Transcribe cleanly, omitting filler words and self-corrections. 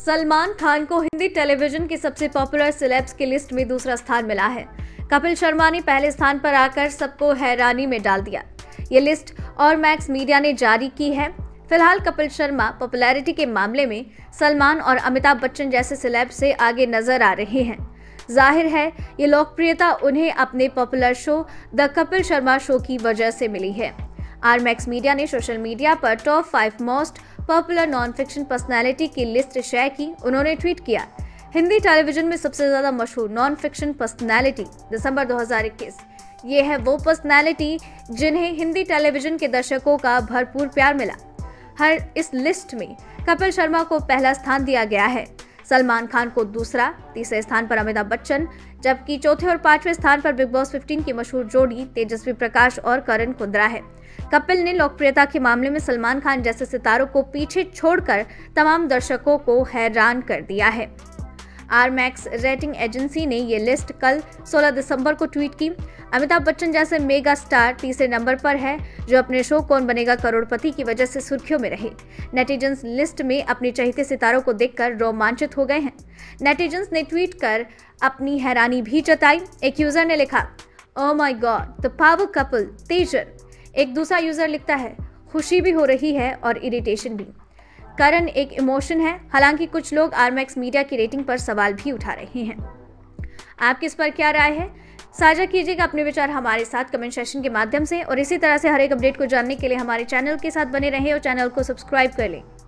सलमान खान को हिंदी टेलीविजन की सबसे पॉपुलर सेलेब्स की लिस्ट में दूसरा स्थान मिला है। कपिल शर्मा ने पहले स्थान पर आकर सबको हैरानी में डाल दिया। ये लिस्ट और मैक्स मीडिया ने जारी की है। फिलहाल कपिल शर्मा पॉपुलैरिटी के मामले में सलमान और अमिताभ बच्चन जैसे सेलेब्स से आगे नजर आ रहे हैं। जाहिर है ये लोकप्रियता उन्हें अपने popular show the Kapil Sharma show की वजह से मिली है। मैक्स मीडिया ने सोशल मीडिया पर top 5 most popular non fiction personality की लिस्ट शेयर की। उन्होंने ट्वीट किया, हिंदी टेलीविजन में सबसे ज्यादा मशहूर नॉन फिक्शन पर्सनैलिटी दिसंबर 2021। ये है वो पर्सनैलिटी जिन्हें हिंदी टेलीविजन के दर्शकों का भरपूर प्यार मिला। इस लिस्ट में कपिल शर्मा को पहला स्थान दिया गया है, सलमान खान को दूसरा, तीसरे स्थान पर अमिताभ बच्चन, जबकि चौथे और पांचवें स्थान पर बिग बॉस 15 की मशहूर जोड़ी तेजस्वी प्रकाश और करण कुंद्रा है। कपिल ने लोकप्रियता के मामले में सलमान खान जैसे सितारों को पीछे छोड़कर तमाम दर्शकों को हैरान कर दिया है। मैक्स रेटिंग एजेंसी ने ये लिस्ट कल 16 दिसंबर को ट्वीट की। अमिताभ बच्चन जैसे मेगा स्टार तीसरे नंबर पर है, जो अपने शो कौन बनेगा करोड़पति की वजह से सुर्खियों में रहे। नेटिजन्स लिस्ट में अपने चहेते सितारों को देखकर रोमांचित हो गए हैं। नेटिजन्स ने ट्वीट कर अपनी हैरानी भी जताई। एक यूजर ने लिखा, oh my god the power couple teaser. एक दूसरा यूजर लिखता है, खुशी भी हो रही है और इरिटेशन भी। करण एक इमोशन है। हालांकि कुछ लोग मैक्स मीडिया की रेटिंग पर सवाल भी उठा रहे हैं। आपकी इस पर क्या राय है? साझा कीजिएगा अपने विचार हमारे साथ कमेंट सेक्शन के माध्यम से, और इसी तरह से हर एक अपडेट को जानने के लिए हमारे चैनल के साथ बने रहें और चैनल को सब्सक्राइब कर लें।